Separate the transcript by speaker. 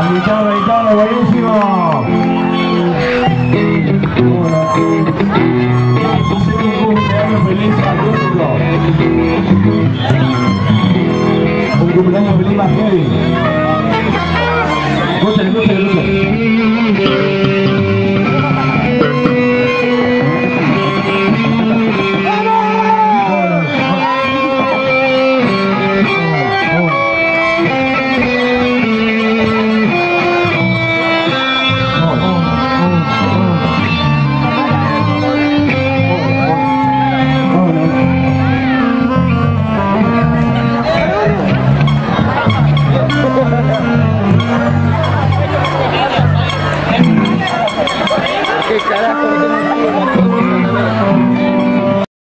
Speaker 1: Gritalo, buenísimo. Un cumpleaños feliz a Lúcido. Un cumpleaños feliz más heavy.